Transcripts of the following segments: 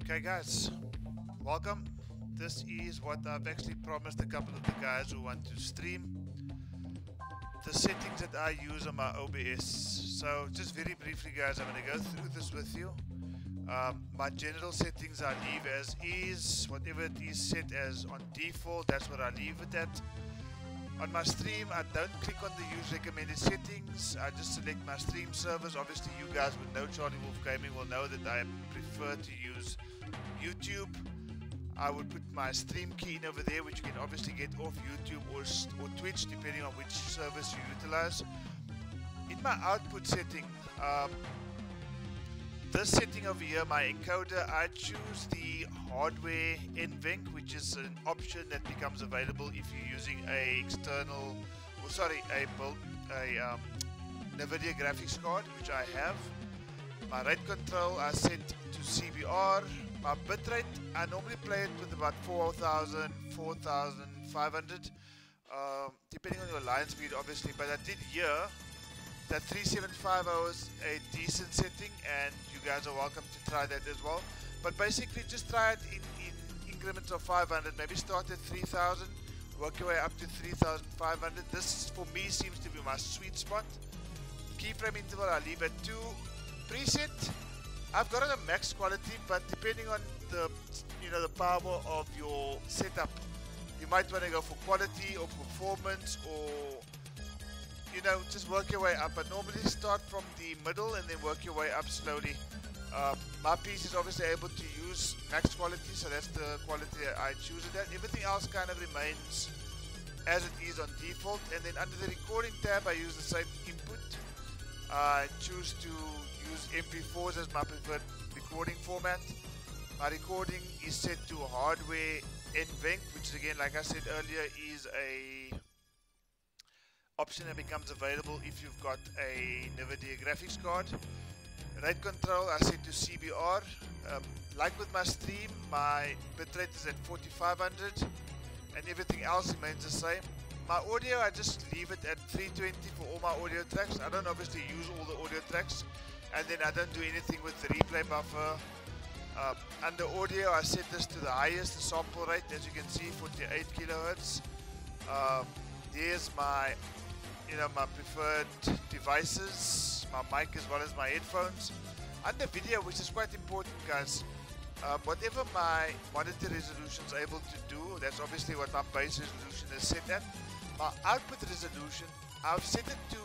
Okay guys, welcome. This is what I've actually promised a couple of the guys who want to stream. The settings that I use on my OBS. So just very briefly guys, I'm going to go through this with you. My general settings I leave as is. Whatever it is set as on default, that's what I leave it at. On my stream, I don't click on the use recommended settings. I just select my stream servers. Obviously you guys would know, Charlie Wolf Gaming will know that I prefer to use YouTube. I would put my stream key in over there, which you can obviously get off YouTube or Twitch, depending on which service you utilize. In my output setting, this setting over here, my encoder, I choose the hardware NVENC, which is an option that becomes available if you're using a external, NVIDIA graphics card, which I have. My rate control I set to CBR. My bitrate, I normally play it with about 4,000, 4,500, depending on your line speed obviously, but I did hear that 375 is a decent setting and you guys are welcome to try that as well. But basically just try it in increments of 500, maybe start at 3,000, work your way up to 3,500. This for me seems to be my sweet spot. Keyframe interval I leave at 2. Preset, I've got it on max quality, but depending on the power of your setup, you might want to go for quality or performance, or just work your way up. But normally start from the middle and then work your way up slowly. My piece is obviously able to use max quality, so that's the quality that I choose it at. Everything else kind of remains as it is on default. And then under the recording tab, I use the same input. I choose to use MP4s as my preferred recording format. My recording is set to hardware NVENC, which again, like I said earlier, is a option that becomes available if you've got a NVIDIA graphics card. Rate control I set to CBR. Like with my stream, my bitrate is at 4500 and everything else remains the same. My audio, I just leave it at 320 for all my audio tracks. I don't obviously use all the audio tracks, and then I don't do anything with the replay buffer. Under audio, I set this to the highest, the sample rate, as you can see, 48 kilohertz. There's my, my preferred devices, my mic as well as my headphones. Under video, which is quite important, guys, whatever my monitor resolution is able to do, that's obviously what my base resolution is set at. My output resolution, I've set it to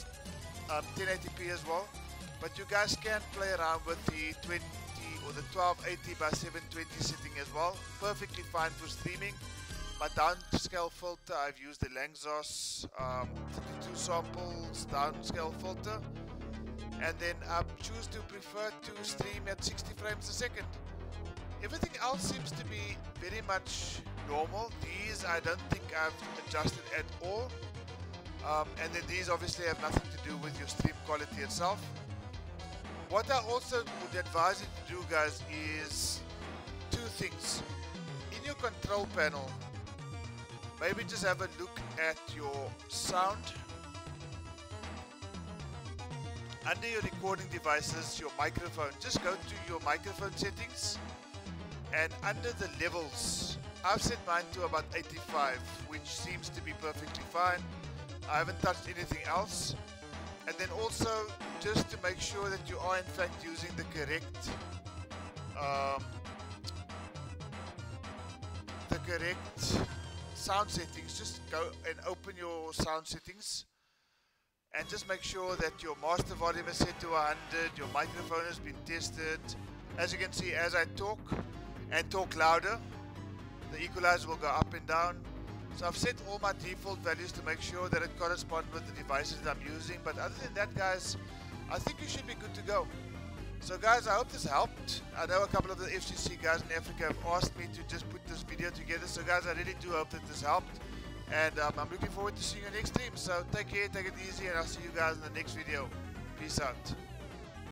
1080p as well, but you guys can play around with the 20 or the 1280 by 720 setting as well. Perfectly fine for streaming. My downscale filter, I've used the Langzos 32 samples downscale filter, and then I choose to prefer to stream at 60 frames a second. Everything else seems to be very much normal. These I don't think I've adjusted at all, and then these obviously have nothing to do with your stream quality itself. What I also would advise you to do, guys, is two things. In your control panel, maybe just have a look at your sound. Under your recording devices, your microphone, just go to your microphone settings, and under the levels, I've set mine to about 85, which seems to be perfectly fine. I haven't touched anything else. And then also, just to make sure that you are in fact using the correct sound settings, just go and open your sound settings and just make sure that your master volume is set to 100, your microphone has been tested. As you can see, as I talk and talk louder, the equalizer will go up and down. So I've set all my default values to make sure that it corresponds with the devices that I'm using. But other than that, guys, I think you should be good to go. So guys, I hope this helped. I know a couple of the FGC guys in Africa have asked me to just put this video together. So guys, I really do hope that this helped. And I'm looking forward to seeing you next stream. So take care, take it easy, and I'll see you guys in the next video. Peace out.